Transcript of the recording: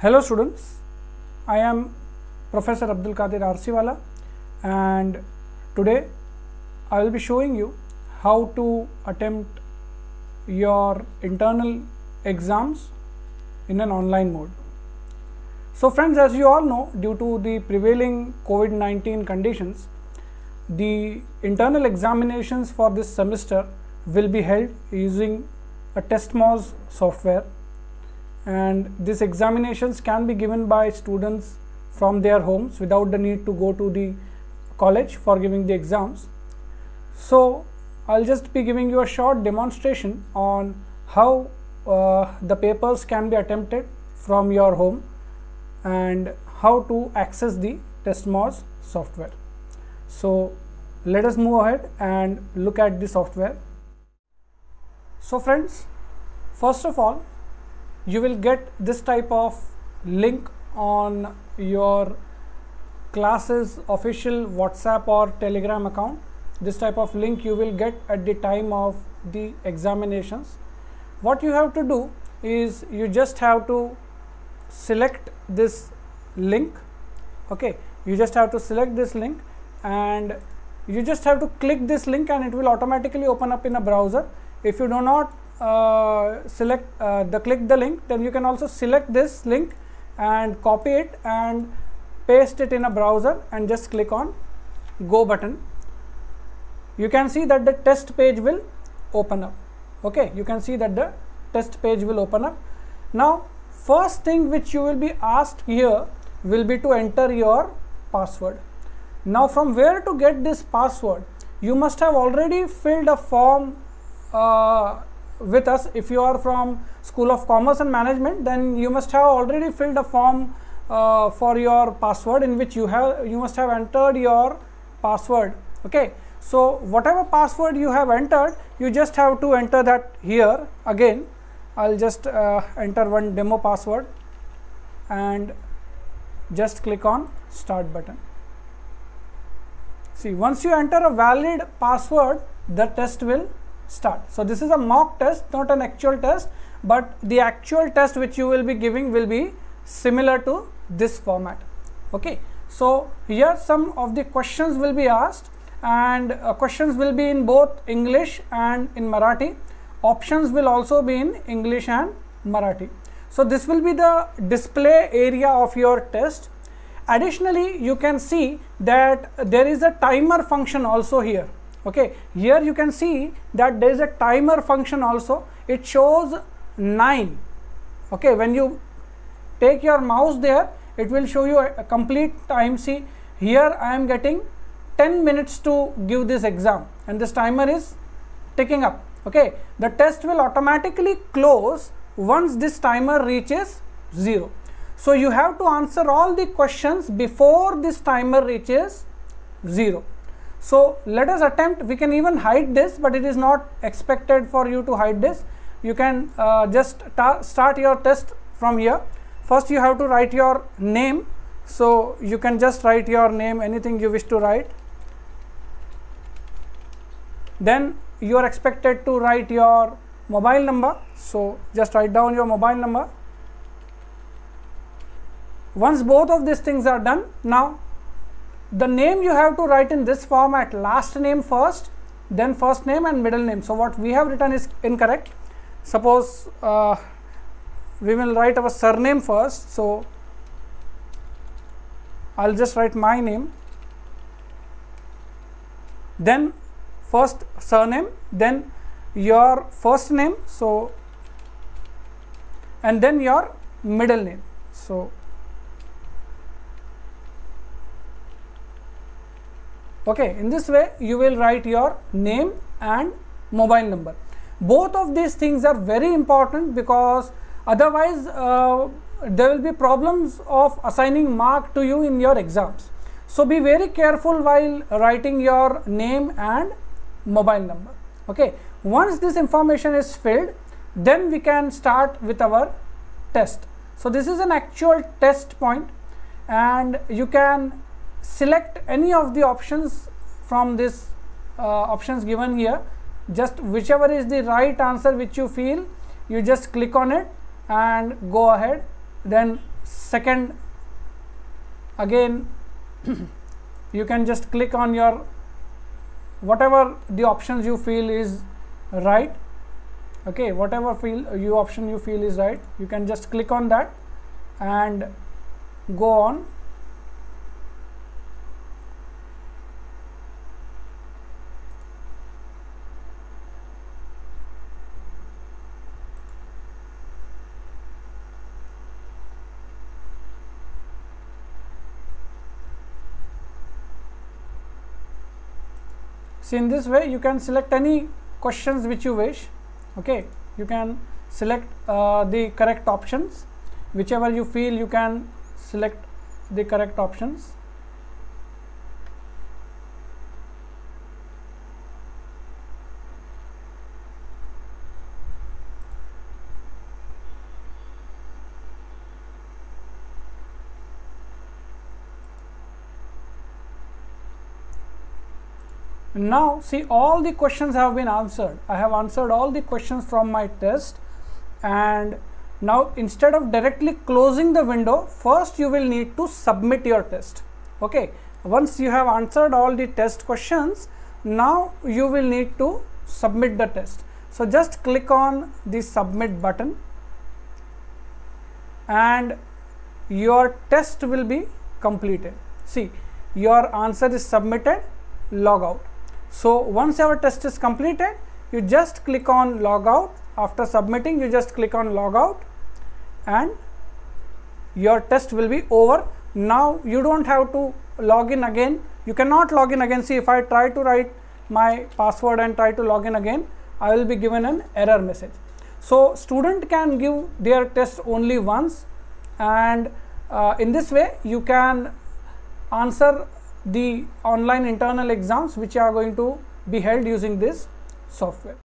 Hello students, I am Professor Abdul Qadir Arsiwala, and today I will be showing you how to attempt your internal exams in an online mode. So friends, as you all know, due to the prevailing COVID-19 conditions, the internal examinations for this semester will be held using a TestMoz software, and these examinations can be given by students from their homes without the need to go to the college for giving the exams. So I'll just be giving you a short demonstration on how the papers can be attempted from your home and how to access the TestMoz software. So let us move ahead and look at the software. So friends, first of all, you will get this type of link on your classes official WhatsApp or Telegram account. This type of link you will get at the time of the examinations. What you have to do is you just have to select this link. Okay, you just have to select this link and you just have to click this link and it will automatically open up in a browser. If you do not click the link, then you can also select this link and copy it and paste it in a browser and just click on go button. You can see that the test page will open up. Okay, you can see that the test page will open up. Now first thing which you will be asked here will be to enter your password. Now from where to get this password? You must have already filled a form with us. If you are from School of Commerce and Management, then you must have already filled a form for your password, in which you must have entered your password. Okay, so whatever password you have entered, you just have to enter that here. Again, I'll just enter one demo password and just click on start button. See, once you enter a valid password, the test will start. So this is a mock test, not an actual test, but the actual test which you will be giving will be similar to this format. Okay, so here some of the questions will be asked, and questions will be in both English and in Marathi. Options will also be in English and Marathi. So this will be the display area of your test. Additionally, you can see that there is a timer function also here. Okay, here you can see that there is a timer function also. It shows 9. Okay, when you take your mouse there, it will show you a complete time. See, here I am getting 10 minutes to give this exam and this timer is ticking up. Okay, the test will automatically close once this timer reaches 0. So you have to answer all the questions before this timer reaches 0. So let us attempt. We can even hide this, but it is not expected for you to hide this. You can just start your test from here. First you have to write your name. So you can just write your name, anything you wish to write. Then you are expected to write your mobile number. So just write down your mobile number. Once both of these things are done, now the name you have to write in this format: last name first, then first name and middle name. So what we have written is incorrect. Suppose we will write our surname first. So I'll just write my name, then first surname, then your first name, so, and then your middle name. So okay, in this way you will write your name and mobile number. Both of these things are very important, because otherwise there will be problems of assigning mark to you in your exams. So be very careful while writing your name and mobile number. Okay, once this information is filled, then we can start with our test. So this is an actual test point, and you can select any of the options from this options given here. Just whichever is the right answer which you feel, you just click on it and go ahead. Then second, again you can just click on your whatever the options you feel is right. Okay, whatever option you feel is right, you can just click on that and go on. See, in this way you can select any questions which you wish. Okay, you can select the correct options, whichever you feel you can select the correct options. Now see, all the questions have been answered. I have answered all the questions from my test, and now instead of directly closing the window, first you will need to submit your test. Okay, once you have answered all the test questions, now you will need to submit the test. So just click on the submit button and your test will be completed. See, your answer is submitted, log out. So once your test is completed, you just click on log out. After submitting, you just click on log out and your test will be over. Now you don't have to log in again. You cannot log in again. See, if I try to write my password and try to log in again, I will be given an error message. So student can give their test only once, and in this way you can answer the online internal exams which are going to be held using this software.